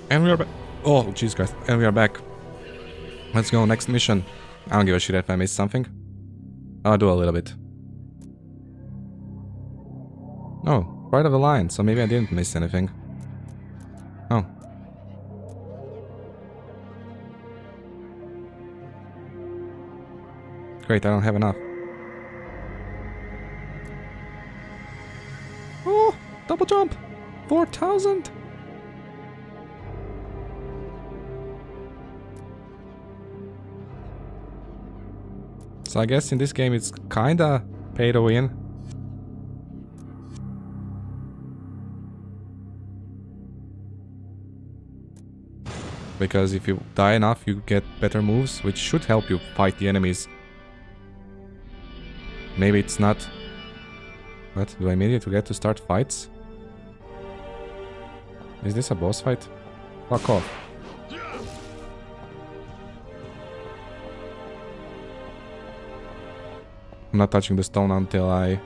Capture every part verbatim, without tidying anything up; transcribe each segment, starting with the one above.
And we are back. Oh, Jesus Christ. And we are back. Let's go, next mission. I don't give a shit if I missed something. I'll do a little bit. Oh, part of the line, so maybe I didn't miss anything. Oh. Great, I don't have enough. Oh, double jump! four thousand! So I guess in this game it's kinda pay to win. Because if you die enough you get better moves, which should help you fight the enemies. Maybe it's not... What? Do I need to get to start fights? Is this a boss fight? Fuck off. I'm not touching the stone until I...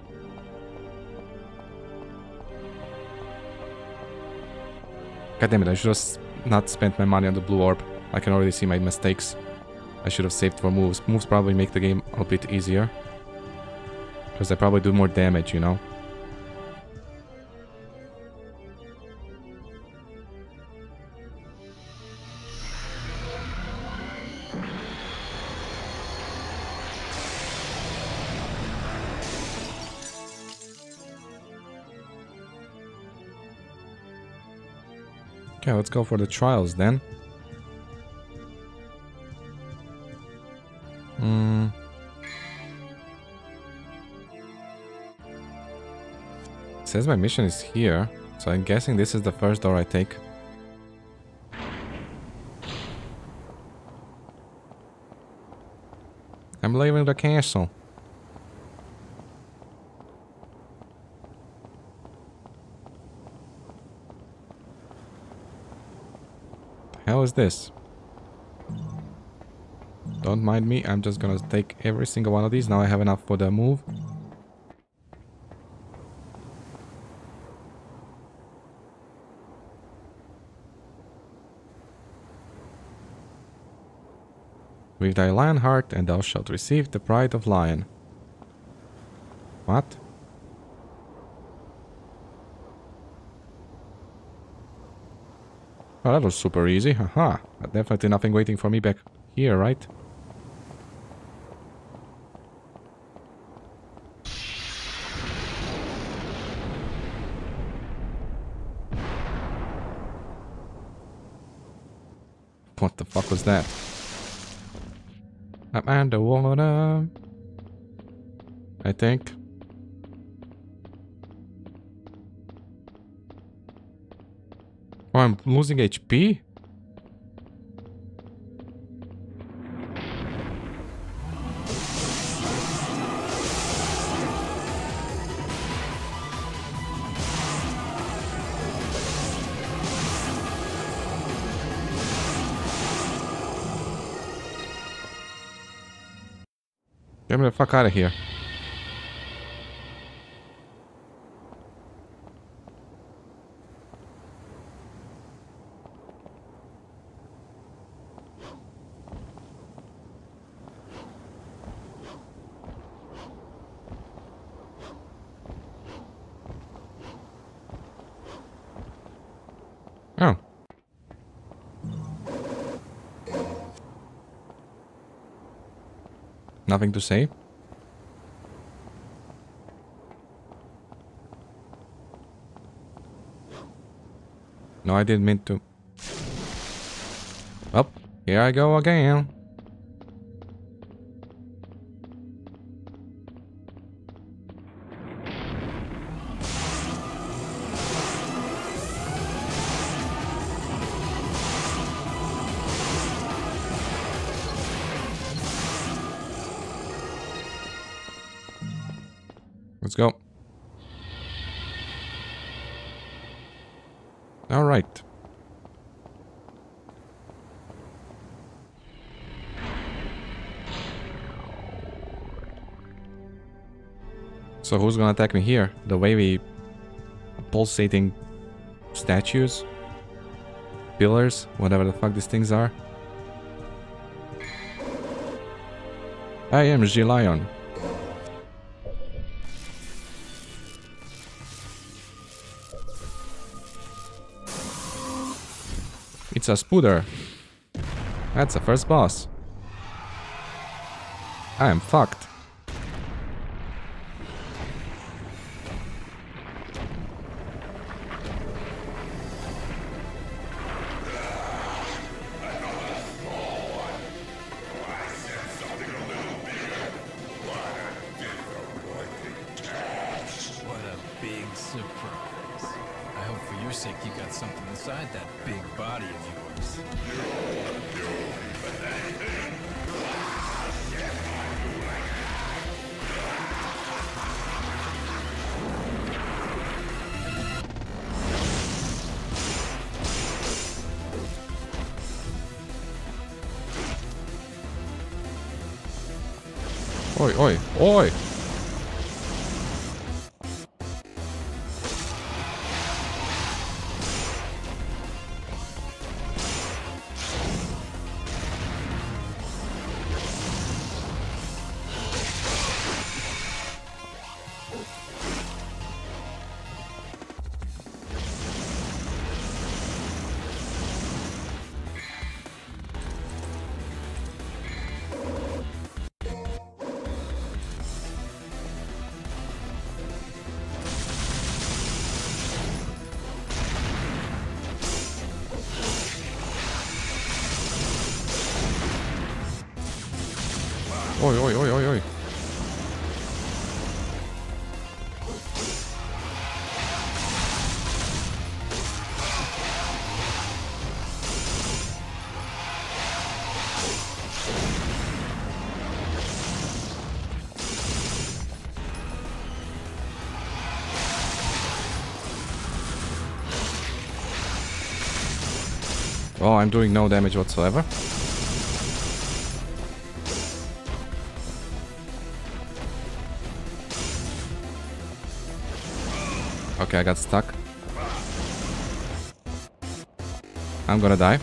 God damn it, I should have not spent my money on the blue orb. I can already see my mistakes. I should have saved for moves. Moves probably make the game a bit easier. Because they probably do more damage, you know? Okay, let's go for the trials then. Hmm. It says my mission is here, so I'm guessing this is the first door I take. I'm leaving the castle. The hell is this? Don't mind me, I'm just gonna take every single one of these. Now I have enough for the move. With thy lion heart, and thou shalt receive the pride of lion. What? Oh, that was super easy. Haha. Definitely nothing waiting for me back here, right? What the fuck was that? I'm underwater. I think. Oh, I'm losing H P? Get me the fuck out of here. Oh. Nothing to say? No, I didn't mean to. Up, oh, here I go again. Let's go. All right. So who's gonna attack me here? The wavy pulsating statues? pillars, whatever the fuck these things are. I am the lion. It's a spooder. That's the first boss. I am fucked. Oi, oi, oi! Oi, oi, oi, oi, oi. Oh, I'm doing no damage whatsoever. Okay, I got stuck. I'm gonna die.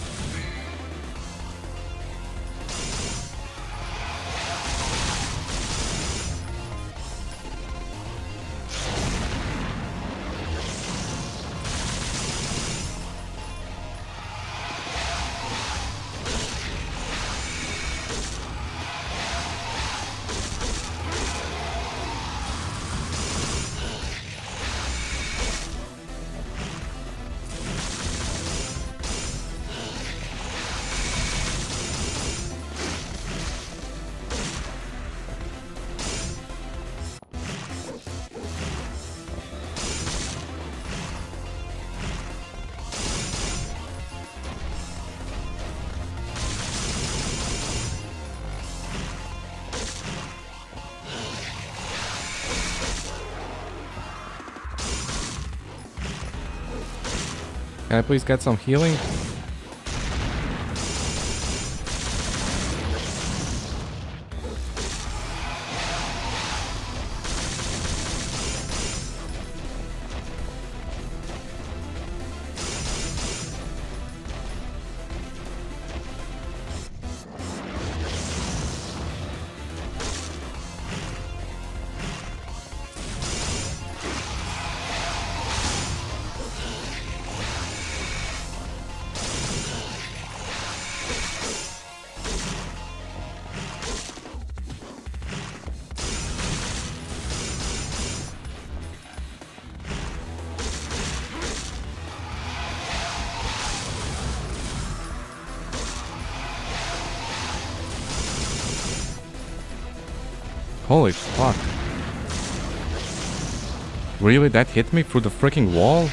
Can I please get some healing? Holy fuck. Really? That hit me through the freaking wall?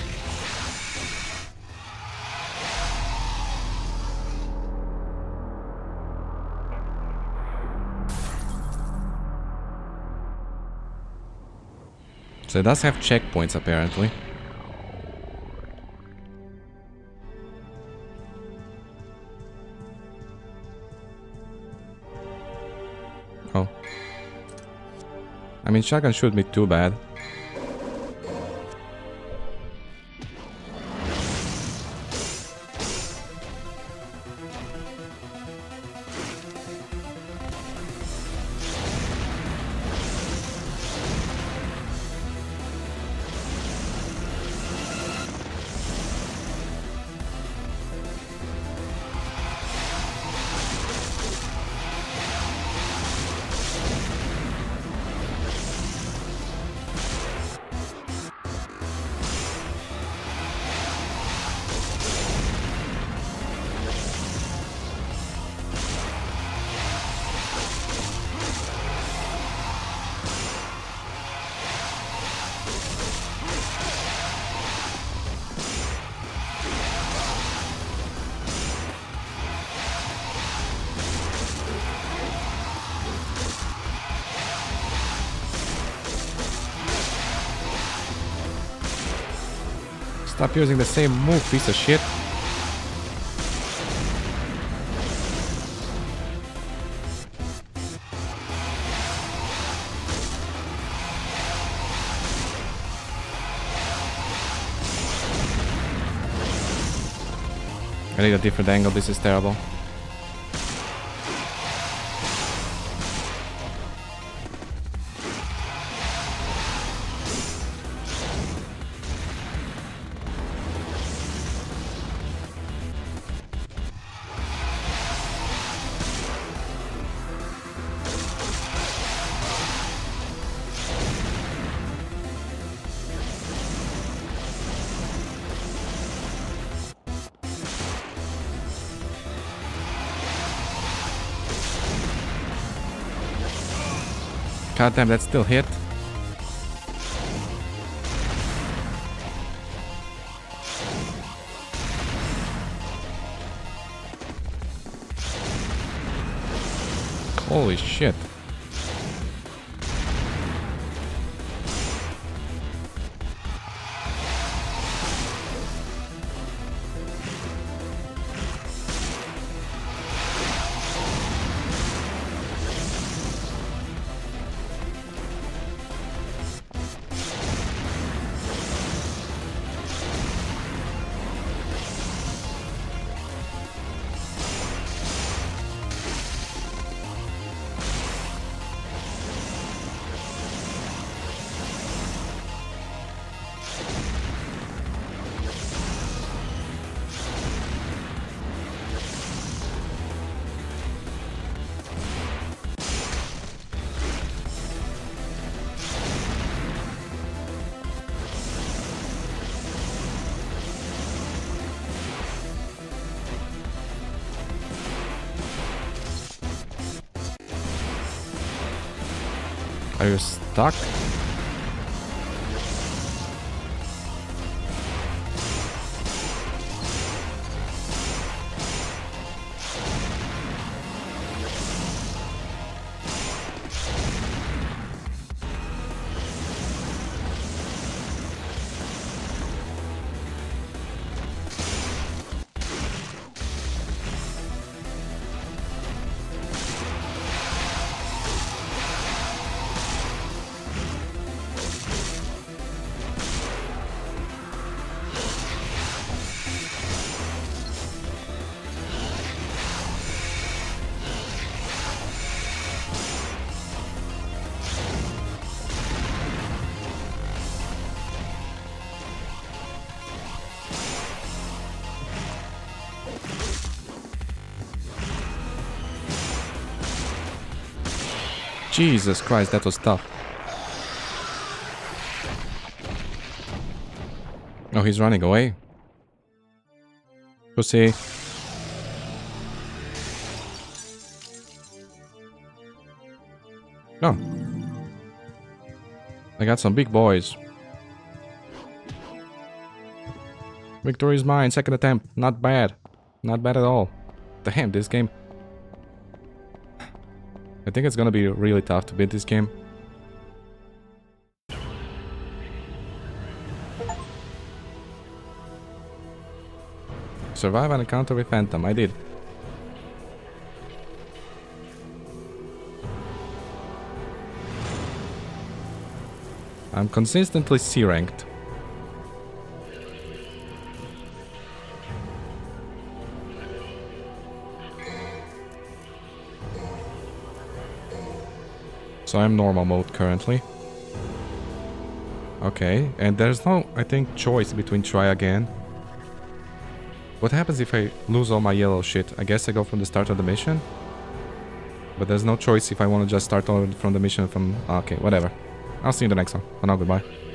So it does have checkpoints apparently. Oh. I mean, shotgun shouldn't be too bad. Stop using the same move, piece of shit. I need a different angle, this is terrible. God damn, that still hit. Holy shit. Are you stuck? Jesus Christ, that was tough. Oh, he's running away. Pussy. No. I got some big boys. Victory is mine, second attempt. Not bad. Not bad at all. Damn, this game. I think it's gonna be really tough to beat this game. Survive an encounter with Phantom. I did. I'm consistently C ranked. So I'm normal mode currently. Okay, and there's no, I think, choice between try again. What happens if I lose all my yellow shit? I guess I go from the start of the mission? But there's no choice if I want to just start on from the mission from... Okay, whatever. I'll see you in the next one. For now, goodbye.